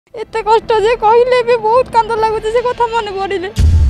एत कष्ट जे कहले भी बहुत कांद लगुच से कथा मन पड़े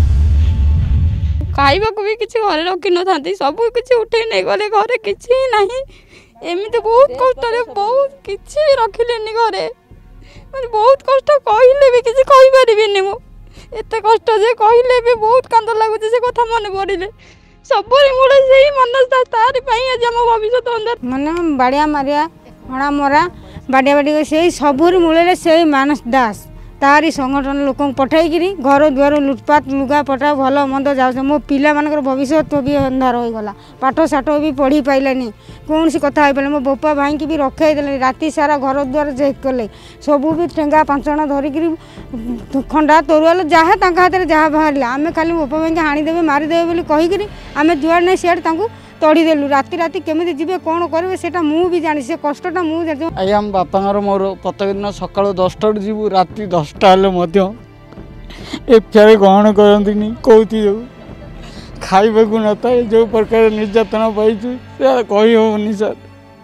खाइबा भी किसी घरे रखी न था सब किसी उठे नहीं गले घरे किसी नहीं एमती बहुत कष्ट बहुत किसी रखिले घरे बहुत कष्ट कहले भी किसी कहीपरि मुझे कष्ट जे कहले भी बहुत कांद लगुच से कथा मन पड़े सब मूल से मनस्ता तार आज आम भविष्य अंदर मन बाड़िया मारिया हणा मरा बाड़िया बाड़ी से सबूर मूल से मानस दास तारी संगठन लोक पठाई घर दुआर लुटपाट लुगा पटा भल मंद जाऊँ मो पिला मानकर भविष्य भी अंधार हो गला पाठ साठ भी पढ़ी पाइलानी कौन सी कथा हो पारे मो बोपा भाई की भी रखे देले राति सारा घर दुआर चेक कले सबू भी ठेंगा पांचण धरिकी खंडा तरुआल जहाँ हाथ में जहाँ बाहर आम खाली बोपा भाई हाणीदेवे मारिदेवे बोली कहीकि आम जुआड़ नहीं सियाड़ तड़ीदेलु राति राति केमी जी कौन करेंगे से मुझे जानी से कष्टा मुझे आज्ञा बापा मोर प्रत्येक दिन सका 10टा जीवु राति 10टा हेल्ले एफआईआर ग्रहण करती कौती जो खाइबा को न था जो प्रकार निर्यातना पाई कही हेनी सर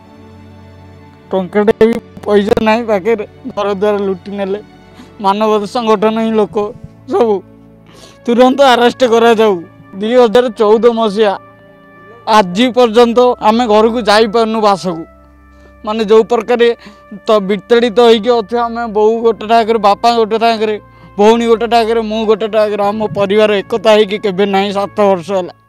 टंकाटे भी पैसा ना पाखे घर द्वारा लुटि नेले मानव संगठन ही लोक सब तुरंत अरेस्ट करा जाऊ 2014 मसीहा आज पर्यंत आम घर को जापरनु बास को माने जो प्रकार तो विताड़ित होती आम बो गोटे टाकर बापा गोटे टाकर भौणी गोटे टाकर मु गोटे टाकर आम परिवार एकता होके केबे ना 7 वर्ष है।